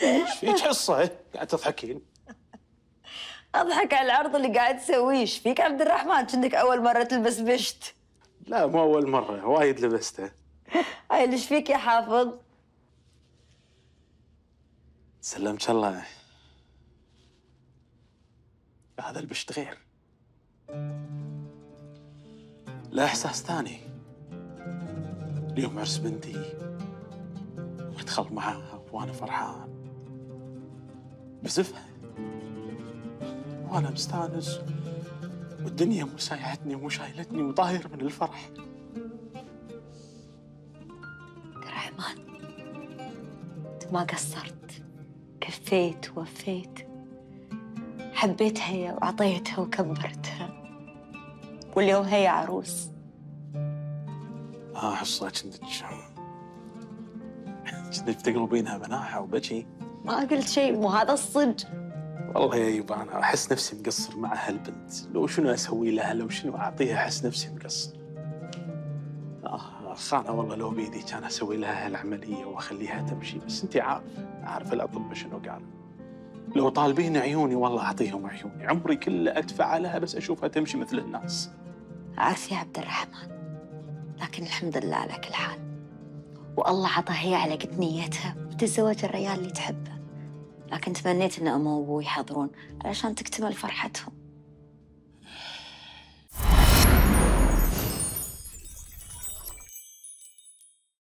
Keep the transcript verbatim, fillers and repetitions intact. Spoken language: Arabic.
ايش فيك حصه قاعد تضحكين؟ اضحك على العرض اللي قاعد تسويه. ايش فيك عبد الرحمن؟ كأنك اول مره تلبس بشت. لا مو اول مره، وايد لبسته. هاي ايش فيك يا حافظ؟ سلمت الله. هذا البشت غير، لا احساس ثاني. اليوم عرس بنتي وادخل معاها وانا فرحان بزفها وانا مستانس، والدنيا مو سايعتني ومو شايلتني وطاير من الفرح. عبد الرحمن انت ما قصرت، كفيت ووفيت. حبيتها هي وعطيتها وكبرتها، واليوم هي عروس. اه حصة كنتك كنتك تقلبينها بناحة وبجي. ما قلت شيء، مو هذا الصدق. والله يا يبا انا احس نفسي مقصر مع هالبنت، لو شنو اسوي لها، لو شنو اعطيها، احس نفسي مقصر. اه خانه والله، لو بيدي كان اسوي لها هالعمليه واخليها تمشي، بس انت عارف عارف الاطباء شنو قالوا. لو طالبين عيوني والله اعطيهم عيوني، عمري كله ادفع لها بس اشوفها تمشي مثل الناس. عارف يا عبد الرحمن، لكن الحمد لله على كل حال، والله عطاها هي على قد نيتها وتتزوج الرجال اللي تحبه. لكن تمنيت ان امه وابوي يحضرون علشان تكتمل فرحتهم.